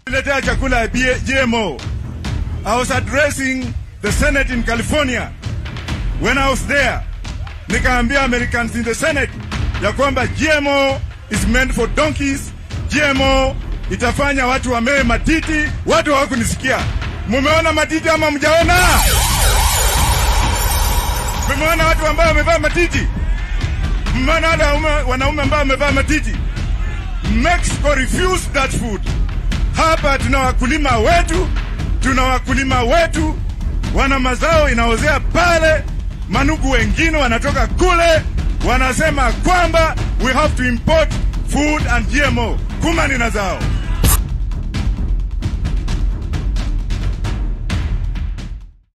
Niletea chakula ya GMO. I was addressing the Senate in California. When I was there, nikaambia Americans in the Senate ya kwamba GMO is meant for donkeys. GMO itafanya watu wamee matiti. Watu hawakunisikia. Mumeona matiti ama mjaona? Mumeona watu ambao wamevaa matiti? Mumeona wanaume ambao wamevaa matiti? Mexico refused that food. Hapa tuna wakulima wetu wana mazao inaozea pale. Manugu wengine wanatoka kule wanasema kwamba we have to import food and GMO. Kumani na zao.